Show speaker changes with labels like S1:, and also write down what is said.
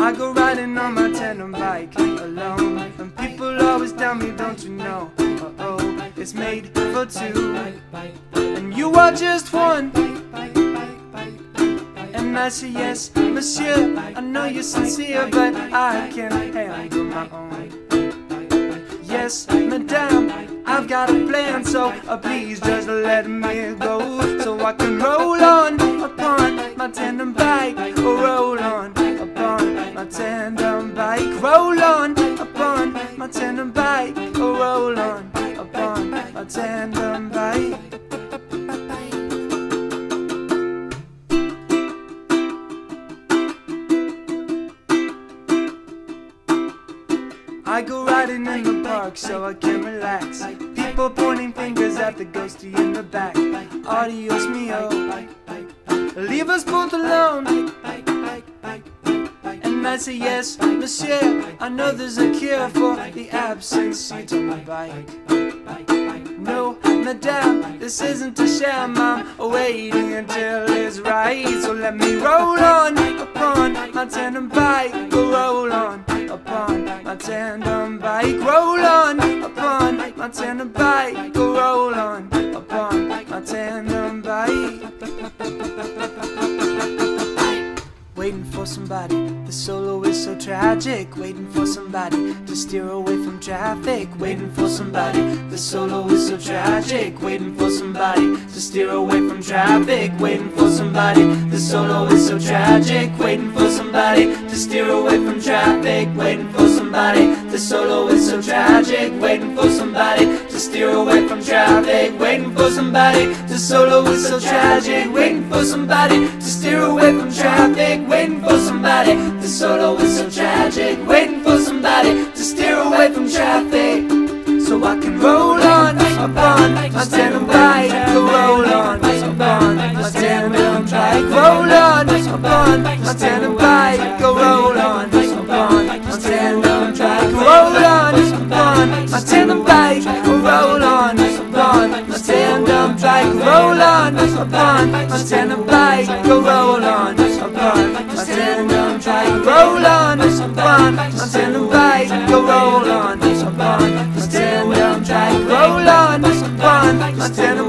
S1: I go riding on my tandem bike alone, and people always tell me, don't you know, it's made for two, and you are just one. And I say, yes, monsieur, I know you're sincere, but I can't handle my own. Yes, madame, I've got a plan, so please just let me go, so I can roll on upon my tandem bike, roll on upon my tandem bike, roll on upon my tandem bike, roll on upon my tandem bike. I go riding in the park so I can relax. People pointing fingers at the ghosty in the back. Adios mio, leave us both alone. And I say, yes, monsieur, I know there's a cure for the absent seat on my bike. No, madame, this isn't a sham, I'm waiting until it's right. So let me roll on upon my tandem bike, roll on upon my tandem bike, roll on upon my tandem bike, roll on upon my tandem bike. Waiting for somebody, the solo is so tragic. Waiting for somebody to steer away from traffic. Waiting for somebody, the solo is so tragic. Waiting for somebody to steer away from traffic. Waiting for somebody, the solo is so tragic. Waiting for somebody to steer away from traffic. Waiting for somebody, the solo is so tragic. Waiting for somebody to steer away from traffic. Waiting for somebody, the solo is so tragic. Waiting for somebody to steer away from traffic. Waiting for somebody, the solo is so tragic. Waiting for somebody to steer away from traffic, so I can roll on upon my tandem bike, roll on upon my tandem bike, roll on upon my tandem bike, roll on upon my tandem bike, roll on upon my tandem bike, roll on upon my tandem bike, roll on upon my tandem bike, roll on upon my tandem bike, roll on upon my tandem bike, roll on upon my tandem bike, roll on upon my tandem